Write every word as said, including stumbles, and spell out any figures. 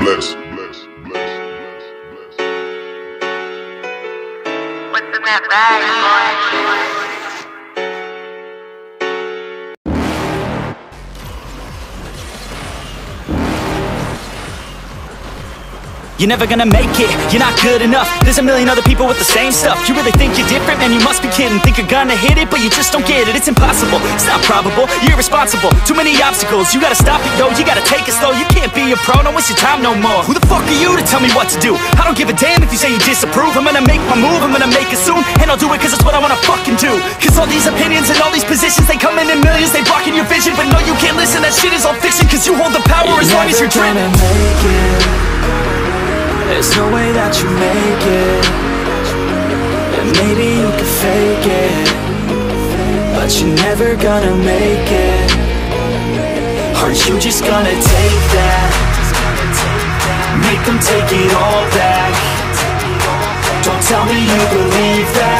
bless. What's in that bag, boy? You're never gonna make it, you're not good enough. There's a million other people with the same stuff. You really think you're different? Man, you must be kidding. Think you're gonna hit it, but you just don't get it. It's impossible, it's not probable, you're irresponsible. Too many obstacles, you gotta stop it, yo. You gotta take it slow, you can't be a pro. Don't waste your time no more. Who the fuck are you to tell me what to do? I don't give a damn if you say you disapprove. I'm gonna make my move, I'm gonna make it soon. And I'll do it cause it's what I wanna fucking do. Cause all these opinions and all these positions, they come in in millions, they blocking your vision. But no, you can't listen, that shit is all fiction. Cause you hold the power you're as long as you're dreaming. Make it. There's no way that you make it. And maybe you can fake it, but you're never gonna make it. Aren't you just gonna take that? Make them take it all back. Don't tell me you believe that.